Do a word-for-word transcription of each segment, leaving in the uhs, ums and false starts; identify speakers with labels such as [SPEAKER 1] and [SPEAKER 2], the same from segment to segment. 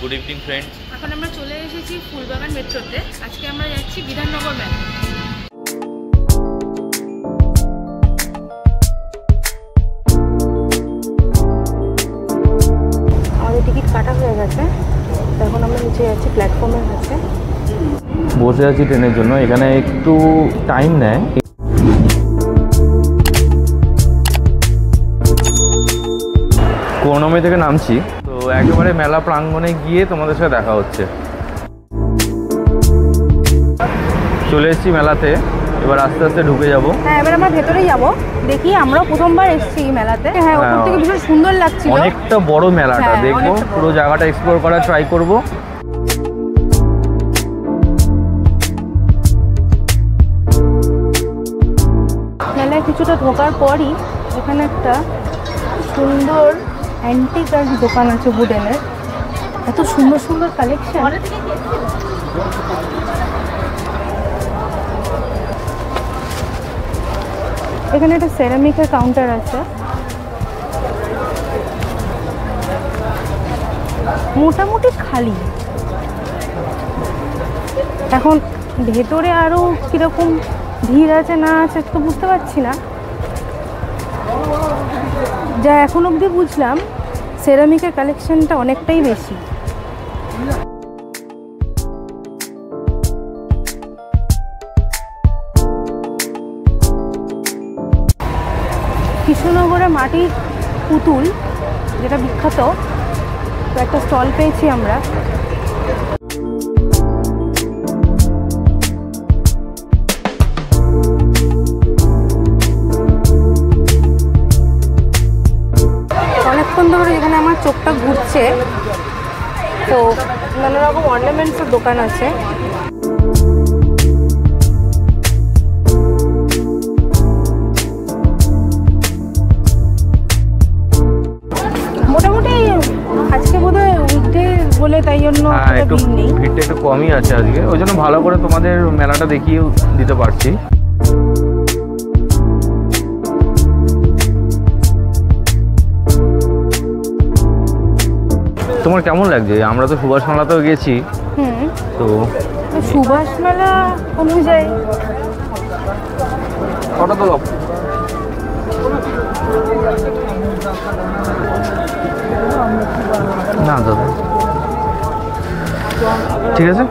[SPEAKER 1] Good evening friends.
[SPEAKER 2] এখন আমরা চলে এসেছি ফুলবাগান মেট্রোতে। আজকে আমরা যাচ্ছি বিধাননগর মেলা। আমাদের টিকিট কাটা হয়ে গেছে, এখন আমরা নিচে যাচ্ছি প্ল্যাটফর্মের কাছে।
[SPEAKER 1] বসে আছি ট্রেনের জন্য, এখানে একটু টাইম নেয়। করুণাময়ী থেকে নামছি, তো একেবারে মেলা প্রাঙ্গণে গিয়ে তোমাদের সাথে দেখা হচ্ছে। চলে এসেছি মেলাতে, এবার আস্তে আস্তে ঢুকে যাব।
[SPEAKER 2] হ্যাঁ, এবার আমরা ভেতরেই যাব। দেখি, আমরা প্রথমবার এসেছি এই মেলাতে। হ্যাঁ, ওপর থেকে ভীষণ সুন্দর লাগছিল।
[SPEAKER 1] অনেকটা বড় মেলাটা, দেখবো পুরো জায়গাটা এক্সপ্লোর করার ট্রাই করব।
[SPEAKER 2] মেলায় কিছুটা ঢোকার পরই এখানে একটা সুন্দর অ্যান্টিক আর দোকান আছে উডেনের। এত সুন্দর সুন্দর কালেকশন। এখানে একটা সেরামিকের কাউন্টার আছে। মোটামুটি খালি। এখন ভেতরে আরো কিরকম ভিড় আছে না আছে তো বুঝতে পারছি না। যা এখন অবধি বুঝলাম, সেরামিকের কালেকশনটা অনেকটাই বেশি। কৃষ্ণনগরে মাটির পুতুল যেটা বিখ্যাত, তো একটা স্টল পেয়েছি আমরা। অনেকক্ষণ ধরে এখানে আমার চোখটা ঘুরছে, তো নানা রকম অর্নামেন্টসের দোকান আছে। মোটামুটি আজকে বোধহয় উঠে বলে তাই জন্য
[SPEAKER 1] ভিড়টা একটু কমই আছে আজকে, ওই জন্য ভালো করে তোমাদের মেলাটা দেখিয়ে দিতে পারছি। তোমার কেমন লাগছে? আমরা তো সুভাষ মেলাতেও গেছি।
[SPEAKER 2] হুম,
[SPEAKER 1] তো
[SPEAKER 2] সুভাষ মেলা অনুযায়ী
[SPEAKER 1] কটা তো না দাদা, ঠিক আছে।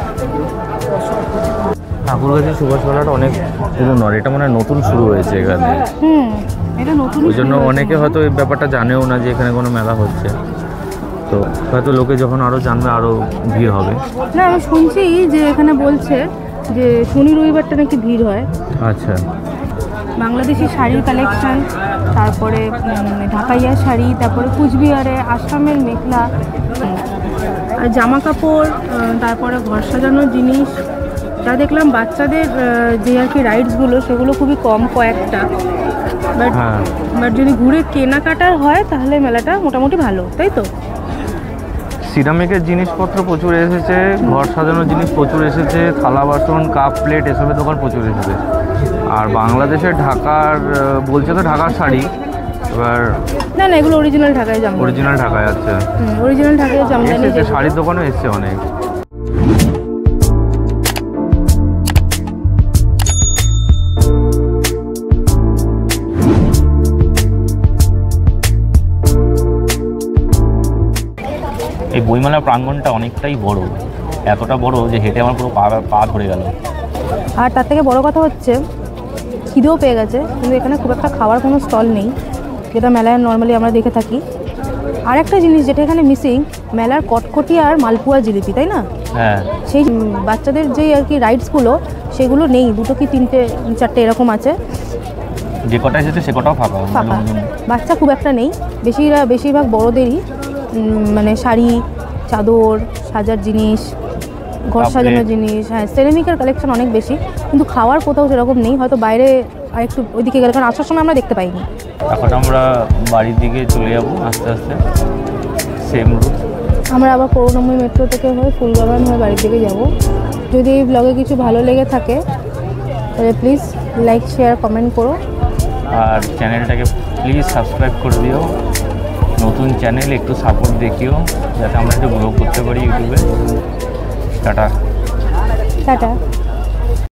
[SPEAKER 1] ঠাকুরগাছি সুভাষ মেলাটা অনেক পুরনো, আর এটা মনে হয় নতুন শুরু হয়েছে এখানে।
[SPEAKER 2] হুম, এটা নতুন,
[SPEAKER 1] ওই জন্য অনেকে হয়তো এই ব্যাপারটা জানেও না যে এখানে কোনো মেলা হচ্ছে। তো হয়তো লোকে যখন আরও জানবে আরও ভিড় হবে।
[SPEAKER 2] না, আমি শুনছি যে এখানে বলছে যে শনি রবিবারটা নাকি ভিড় হয়।
[SPEAKER 1] আচ্ছা,
[SPEAKER 2] বাংলাদেশি শাড়ির কালেকশন, তারপরে ঢাকাইয়া শাড়ি, তারপরে কুচবিহারে আসামের মেখলা, আর জামা কাপড়, তারপরে ঘর সাজানোর জিনিস। যা দেখলাম বাচ্চাদের যে আর কি রাইডসগুলো, সেগুলো খুবই কম, কয়েকটা। বাট বাট যদি ঘুরে কেনাকাটার হয় তাহলে মেলাটা মোটামুটি ভালো, তাই তো?
[SPEAKER 1] সিরামিকের জিনিসপত্র প্রচুর এসেছে, ঘর সাজানোর জিনিস প্রচুর এসেছে, থালা বাসন কাপ প্লেট এসবের দোকান প্রচুর এসেছে। আর বাংলাদেশের ঢাকার বলছে তো ঢাকার শাড়ি, এবার
[SPEAKER 2] না না এগুলো অরিজিনাল ঢাকায় জামদানি।
[SPEAKER 1] অরিজিনাল ঢাকায় আছে,
[SPEAKER 2] অরিজিনাল ঢাকায় জামদানি।
[SPEAKER 1] শাড়ির দোকানও এসছে অনেক। এই বইমেলা প্রাঙ্গণটা অনেকটাই বড়, এতটা বড় যে হেঁটে আমার পুরো পা পা ধরে গেল।
[SPEAKER 2] আর তার থেকে বড় কথা হচ্ছে খিদেও পেয়ে গেছে, কিন্তু এখানে খুব একটা খাওয়ার কোনো স্টল নেই, যেটা মেলায় নর্মালি আমরা দেখে থাকি। আর একটা জিনিস যেটা এখানে মিসিং, মেলার কটকটি আর মালপোয়া জিলিপি, তাই না?
[SPEAKER 1] হ্যাঁ,
[SPEAKER 2] সেই বাচ্চাদের যে আর কি রাইডসগুলো, সেগুলো নেই। দুটো কি তিনটে চারটে এরকম আছে,
[SPEAKER 1] যে কটা এসেছে সে কটাও ফাঁকা ফাঁকা।
[SPEAKER 2] বাচ্চা খুব একটা নেই, বেশিরা বেশিরভাগ বড়দেরই, মানে শাড়ি, চাদর, সাজার জিনিস, ঘর সাজানোর জিনিস। হ্যাঁ, সেরামিকের কালেকশন অনেক বেশি, কিন্তু খাওয়ার কোথাও সেরকম নেই। হয়তো বাইরে আর একটু ওইদিকে গেলে, কারণ আসার সময় আমরা দেখতে পাইনি।
[SPEAKER 1] এখন আমরা বাড়ির দিকে চলে যাবো আস্তে আস্তে, সেম রুট।
[SPEAKER 2] আমরা আবার করুণাময়ী মেট্রো থেকে হয়ে ফুলবাগান হয়ে বাড়ির দিকে যাব। যদি এই ব্লগে কিছু ভালো লেগে থাকে তাহলে প্লিজ লাইক শেয়ার কমেন্ট করো,
[SPEAKER 1] আর চ্যানেলটাকে প্লিজ সাবস্ক্রাইব করে দিও। নতুন চ্যানেল, একটু সাপোর্ট দেখিও যাতে আমরা একটু গ্রো করতে পারি ইউটিউবে। Tata
[SPEAKER 2] tata.